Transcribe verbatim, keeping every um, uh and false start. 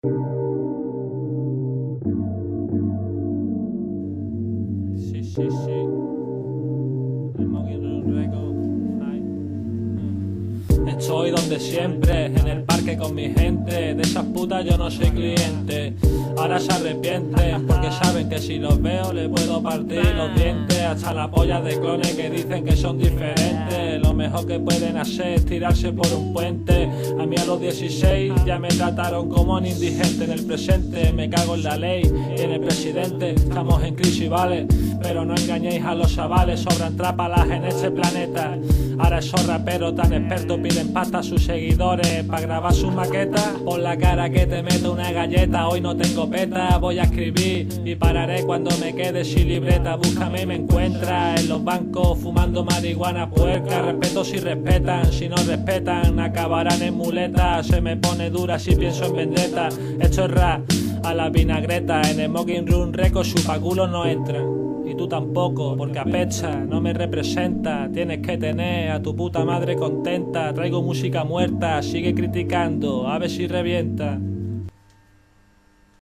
Sí, sí, sí. El Smoking Room Record. Ay. Mm. Estoy donde siempre, en el parque con mi gente. De esas putas yo no soy cliente. Ahora se arrepienten porque saben que si los veo les puedo partir los dientes. Hasta la polla de clones que dicen que son diferentes. Lo mejor que pueden hacer es tirarse por un puente. A mí a los dieciséis ya me trataron como un indigente. En el presente me cago en la ley y en el presidente. Estamos en crisis, vale, pero no engañéis a los chavales. Sobran trápalas en este planeta. Ahora esos raperos tan expertos piden pasta a sus seguidores para grabar sus maquetas. Por la cara que te meto una galleta. Hoy no tengo peta, voy a escribir y pararé cuando me quede sin libreta. Búscame y me encuentras en los bancos fumando marihuana puerca. Respeto si respetan, si no respetan acabarán en muletas. Se me pone dura si pienso en vendetta. Esto es rap a la vinagreta. En el Smoking Room Record chupaculos no entran. Y tú tampoco, porque apecha, no me representa. Tienes que tener a tu puta madre contenta. Traigo música muerta, sigue criticando, a ver si revienta.